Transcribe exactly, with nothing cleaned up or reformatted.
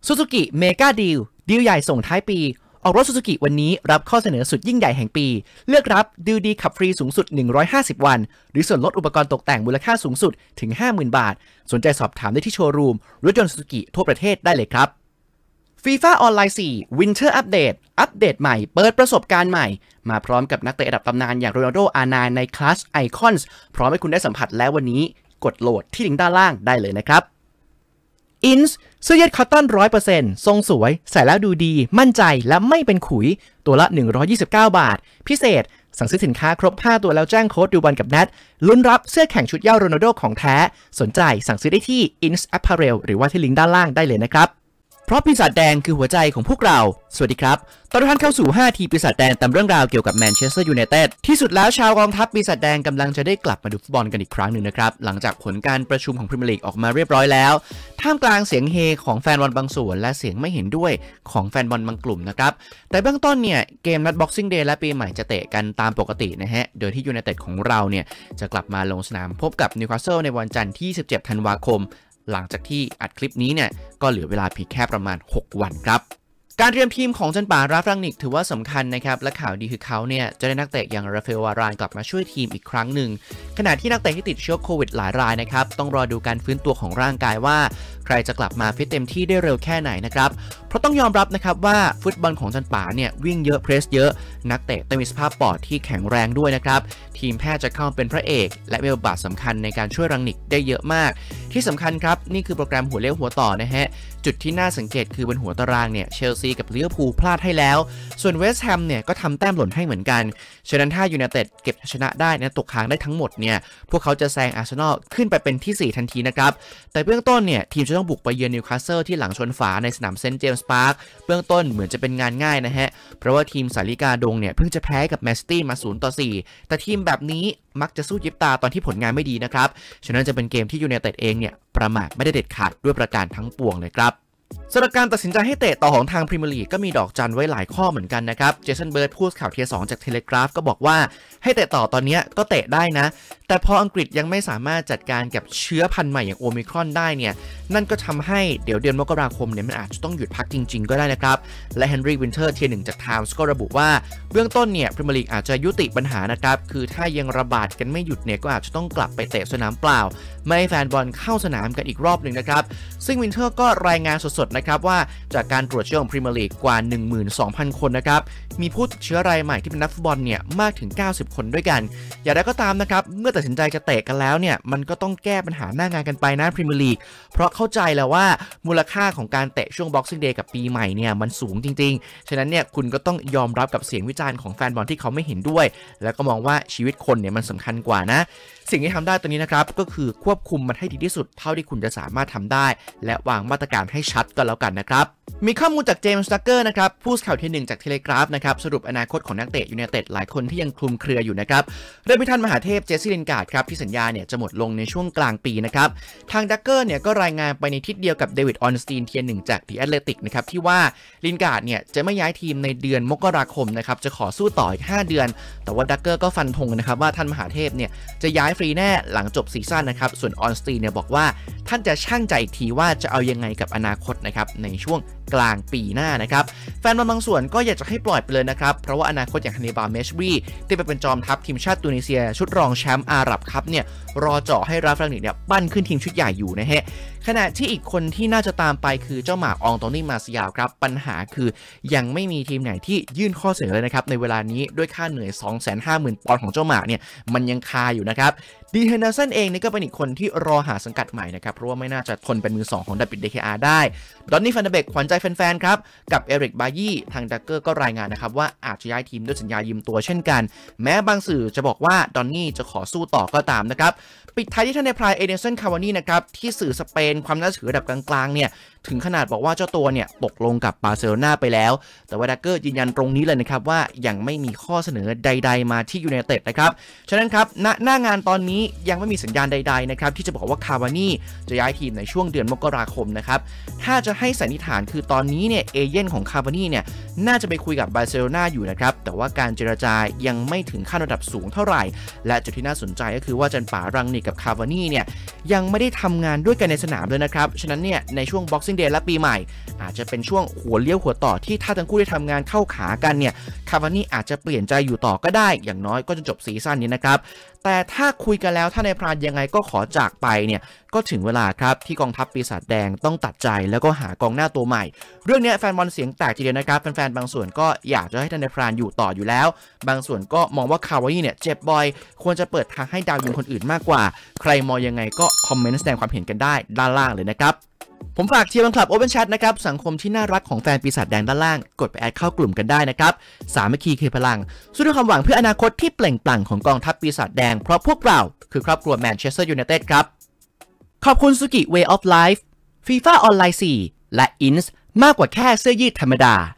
ซูซูกิเมกาดีลดีลใหญ่ส่งท้ายปีออกรถซูซูกิวันนี้รับข้อเสนอสุดยิ่งใหญ่แห่งปีเลือกรับดีลดีขับฟรีสูงสุดหนึ่งร้อยห้าสิบวันหรือส่วนลดอุปกรณ์ตกแต่งมูลค่าสูงสุดถึง ห้าหมื่น บาทสนใจสอบถามได้ที่โชว์รูมรถยนต์ซูซูกิทั่วประเทศได้เลยครับ FIFA ออนไลน์ โฟร์ Winter Update อัปเดตใหม่เปิดประสบการณ์ใหม่มาพร้อมกับนักเตะระดับตำนานอย่างโรนัลโด อาร์ ไนน์ ในคลาส Icons พร้อมให้คุณได้สัมผัสแล้ววันนี้กดโหลดที่ลิงก์ด้านล่างได้เลยนะครับ อินส์ เสื้อยืดคอตตอน ร้อยเปอร์เซ็นต์ ทรงสวยใส่แล้วดูดีมั่นใจและไม่เป็นขุยตัวละหนึ่งร้อยยี่สิบเก้าบาทพิเศษสั่งซื้อสินค้าครบห้าตัวแล้วแจ้งโค้ดดูบอลกับแนทลุ้นรับเสื้อแข่งชุดเหย้าโรนัลโดของแท้สนใจสั่งซื้อได้ที่ อินส์ Apparel หรือว่าที่ลิงก์ด้านล่างได้เลยนะครับเพราะปีศาจแดงคือหัวใจของพวกเราสวัสดีครับตอนรับท่านเข้าสู่ห้าทีปีศาจแดงตามเรื่องราวเกี่ยวกับแมนเชสเตอร์ยูไนเต็ดที่สุดแล้วชาวกองทัพปีศาจแดงกำลังจะได้กลับมาดูฟุตบอลกันอีกครั้งหนึ่งนะครับหลังจากผลการประชุมของพรีเมียร์ลีกออกมาเรียบร้อยแล้วท่ามกลางเสียงเฮของแฟนบอลบางส่วนและเสียงไม่เห็นด้วยของแฟนบอลบางกลุ่มนะครับแต่เบื้องต้นเนี่ยเกมนัด Boxing Day และปีใหม่จะเตะกันตามปกตินะฮะโดยที่ยูไนเต็ดของเราเนี่ยจะกลับมาลงสนามพบกับนิวคาสเซิลในวันจันทร์ที่สิบเจ็ดธันวาคมหลังจากที่อัดคลิปนี้เนี่ยก็เหลือเวลาเพียงแค่ประมาณหกวันครับการเตรียมทีมของจันป่าราฟรังนิกถือว่าสำคัญนะครับและข่าวดีคือเขาเนี่ยจะได้นักเตะอย่างราฟาเอล วารานกลับมาช่วยทีมอีกครั้งหนึ่งขณะที่นักเตะที่ติดเชื้อโควิดหลายรายนะครับต้องรอดูการฟื้นตัวของร่างกายว่าใครจะกลับมาฟิตเต็มที่ได้เร็วแค่ไหนนะครับเพราะต้องยอมรับนะครับว่าฟุตบอลของจันป่าเนี่ยวิ่งเยอะเพรสเยอะนักเตะต้องมีสภาพปอดที่แข็งแรงด้วยนะครับทีมแพทย์จะเข้าเป็นพระเอกและมีบทบาทสำคัญในการช่วยรังนิกได้เยอะมากที่สำคัญครับนี่คือโปรแกรมหัวเลี้ยวหัวต่อนะฮะจุดที่น่าสังเกตคือบนหัวตารางเนี่ยเชลซีกับลิเวอร์พูลพลาดให้แล้วส่วนเวสต์แฮมเนี่ยก็ทำแต้มหล่นให้เหมือนกันฉะนั้นถ้ายูไนเต็ดเก็บชนะได้นะตกค้างได้ทั้งหมดเนี่ยพวกเขาจะแซงอาร์เซนอลขึ้นไปเป็นที่สี่ทันทีนะครับแต่เบื้องต้นเนี่ยทีมจะต้องบุกไปเยือนนิวคาสเซิลที่หลังชนฝาในสนามเซนต์เจมส์พาร์คเบื้องต้นเหมือนจะเป็นงานง่ายนะฮะเพราะว่าทีมสาลิกาดงเนี่ยเพิ่งจะแพ้กับแมนซิตี้มาศูนย์ต่อสี่แต่ทีมแบบนี้มักจะสู้ยิบตาตอนที่ผลงานไม่ดีนะครับฉะนั้นจะเป็นเกมที่ยูไนเต็ดเองเนี่ยประมาทไม่ได้เด็ดขาดด้วยประการทั้งปวงเลยครับสำหรับการตัดสินใจให้เตะต่อของทางพรีเมียร์ลีกก็มีดอกจันไว้หลายข้อเหมือนกันนะครับเจสันเบิร์ดพูดข่าวเทียร์สองจากเทเลกราฟก็บอกว่าให้เตะต่อตอนนี้ก็เตะได้นะแต่พออังกฤษยังไม่สามารถจัดการกับเชื้อพันธุ์ใหม่อย่างโอมิครอนได้เนี่ยนั่นก็ทำให้เดี๋ยวเดือนมกราคมเนี่ยมันอาจจะต้องหยุดพักจริงๆก็ได้นะครับและเฮนรี่วินเทอร์เทียร์หนึ่งจากไทมส์ก็ระบุว่าเบื้องต้นเนี่ยพรีเมียร์ลีกอาจจะยุติปัญหานะครับคือถ้ายังระบาดกันไม่หยุดเนี่ยก็อาจจะต้องกลับไปเตะสนามเปล่าไม่ให้แฟนบอลเข้าสนามกันอีกรอบหนึ่งนะครับซึ่งวินเทอร์ก็รายงานสดๆนะครับว่าจากการตรวจเชื้อของพรีเมียร์ลีกกว่า หนึ่งหมื่นสองพัน คนนะครับมีผู้ติดเชื้อรายใหม่ที่เป็นนักฟุตบอลเนี่ยมากถึงเก้าสิบคนด้วยกันอย่างไรก็ตามนะครับเมื่อตัดสินใจจะเตะกันแล้วเนี่ยมันก็ต้องแก้ปัญหาหน้างานกันไปนะพรีเมียร์ลีกเพราะเข้าใจแล้วว่ามูลค่าของการเตะช่วง Boxing Day กับปีใหม่เนี่ยมันสูงจริงๆฉะนั้นเนี่ยคุณก็ต้องยอมรับกับเสียงวิจารณ์ของแฟนบอลที่เขาไม่เห็นด้วยแล้วก็มองว่าชีวิตคนเนี่ยมันสำคัญกว่านะสิ่งที่ทำได้ตอนนี้นะครับก็คือควบคุมมันให้ดีที่สุดเท่าที่คุณจะสามารถทำได้และวางมาตรการให้ชัดก็แล้วกันนะครับมีข้อมูลจากเจมส์ดักเกอร์นะครับผู้ข่าวเทียร์หนึ่งจากเทเลกราฟนะครับสรุปอนาคตของนักเตะยูไนเต็ดหลายคนที่ยังคลุมเครืออยู่นะครับเริ่มที่ท่านมหาเทพเจสซี่ลินการ์ดครับที่สัญญาเนี่ยจะหมดลงในช่วงกลางปีนะครับทางดักเกอร์เนี่ยก็รายงานไปในทิศเดียวกับเดวิดออนสตีนเทียร์หนึ่งจากดีแอตเลติกนะครับที่ว่าลินการ์ดเนี่ยจะไม่ย้ายทีมในเดือนมกราคมนะครับจะขอสู้ต่ออีกห้าเดือนแต่ว่าดักเกอร์ก็ฟันธงนะครับว่าท่านมหาเทพเนี่ยจะย้ายฟรีแน่หลังจบซีซั่นนะครับส่วนออนสตีนเนี่ยบอกว่าท่านจะชั่งใจอีกทีว่าจะเอายังไงกับอนาคตนะครับในช่วงกลางปีหน้านะครับแฟนบอลบางส่วนก็อยากจะให้ปล่อยไปเลยนะครับเพราะว่าอนาคตอย่างฮันนิบาลเมชบรีที่ไปเป็นจอมทัพทีมชาติตูนิเซียชุดรองแชมป์อาหรับคัพเนี่ยรอเจาะให้ราฟรังนิกเนี่ยปั้นขึ้นทีมชุดใหญ่อยู่นะฮะขณะที่อีกคนที่น่าจะตามไปคือเจ้าหมากอองโตนี่มาซิยาวครับปัญหาคือยังไม่มีทีมไหนที่ยื่นข้อเสนอเลยนะครับในเวลานี้ด้วยค่าเหนื่อย สองแสนห้าหมื่น ปอนด์ของเจ้าหมากเนี่ยมันยังคาอยู่นะครับดีเฮนเดอร์สันเองนี่ก็เป็นอีกคนที่รอหาสังกัดใหม่นะครับเพราะว่าไม่น่าจะทนเป็นมือสองของดับบิด ดี เค อาร์ ได้ดอนนี่ฟันเดเบกขวัญใจแฟนๆครับกับเอริกบายี่ทางดักเกอร์ก็รายงานนะครับว่าอาจจะย้ายทีมด้วยสัญญายืมตัวเช่นกันแม้บางสื่อจะบอกว่าดอนนี่จะขอสู้ต่อก็ตามนะครับปิดท้ายที่ท่านในพรายเอเดนสันคาวานี่นะครับที่สื่อสเปนความน่าเชื่อระดับกลางๆเนี่ยถึงขนาดบอกว่าเจ้าตัวเนี่ยตกลงกับบาร์เซโลนาไปแล้วแต่ว่าดักเกอร์ยืนยันตรงนี้เลยนะครับว่ายังไม่มีข้อเสนอใดๆมาที่ยูไนเต็ดนะครับฉะนั้นครับณหน้างานตอนนี้ยังไม่มีสัญญาณใดๆนะครับที่จะบอกว่าคาวานี่จะย้ายทีมในช่วงเดือนมกราคมนะครับถ้าจะให้สันนิษฐานคือตอนนี้เนี่ยเอเย่นของคาวานี่เนี่ยน่าจะไปคุยกับบาร์เซโลนาอยู่นะครับแต่ว่าการเจรจายังไม่ถึงขั้นระดับสูงเท่าไหร่และจุดที่น่าสนใจก็คือว่าจันป่ารังนิกกับคาวานี่เนี่ยยังไม่ได้ทำงานด้วยกันในสนามเลยนะครับฉะนั้นเนี่ยในช่วง Boxing Boxing Day และปีใหม่อาจจะเป็นช่วงหัวเลี้ยวหัวต่อที่ถ้าทั้งคู่ได้ทำงานเข้าขากันเนี่ยคาวานี่อาจจะเปลี่ยนใจอยู่ต่อก็ได้อย่างน้อยก็จะจบซีซั่นนี้นะครับแต่ถ้าคุยกันแล้วถ้าในพรานยังไงก็ขอจากไปเนี่ยก็ถึงเวลาครับที่กองทัพปีศาจแดงต้องตัดใจแล้วก็หากองหน้าตัวใหม่เรื่องนี้แฟนบอลเสียงแตกทีเดียวนะครับแฟนๆบางส่วนก็อยากจะให้ท่านในพรานอยู่ต่ออยู่แล้วบางส่วนก็มองว่าคาวานี่เนี่ยเจ็บบ่อยควรจะเปิดทางให้ดาวยิงคนอื่นมากกว่าใครมองยังไงก็คอมเมนต์แสดงความเห็นกันได้ด้านล่างเลยนะครับผมฝากเชียร์บังคลับ Open Chat นะครับสังคมที่น่ารักของแฟนปีศาจแดงด้านล่างกดไปแอดเข้ากลุ่มกันได้นะครับสามัคคีคือพลังสู้ด้วยความหวังเพื่ออนาคตที่เปล่งปลั่งของกองทัพปีศาจแดงเพราะพวกเราคือครอบครัวแมนเชสเตอร์ยูไนเต็ดครับขอบคุณ Suzuki Way of Life FIFA ออนไลน์ สี่และ อินส์ มากกว่าแค่เสื้อยืดธรรมดา